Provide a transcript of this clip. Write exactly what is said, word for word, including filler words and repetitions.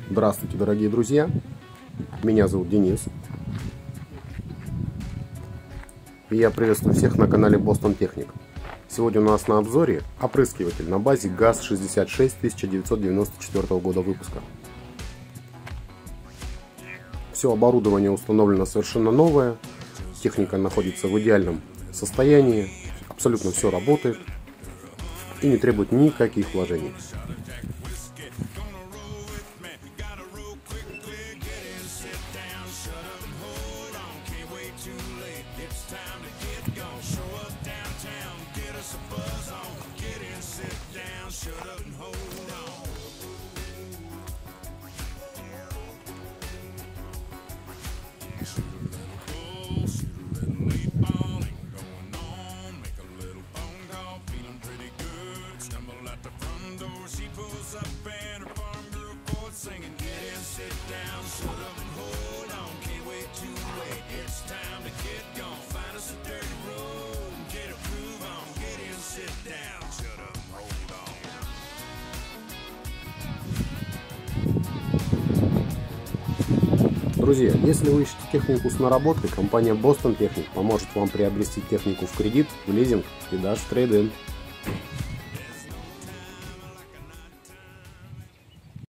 Здравствуйте, дорогие друзья! Меня зовут Денис. И я приветствую всех на канале Boston Technic. Сегодня у нас на обзоре опрыскиватель на базе ГАЗ шестьдесят шесть тысяча девятьсот девяносто четвёртого года выпуска. Все оборудование установлено совершенно новое. Техника находится в идеальном состоянии. Абсолютно все работает и не требует никаких вложений. Друзья, если вы ищете технику с наработкой, компания Boston Technic поможет вам приобрести технику в кредит, в лизинг и даже в трейд-ин.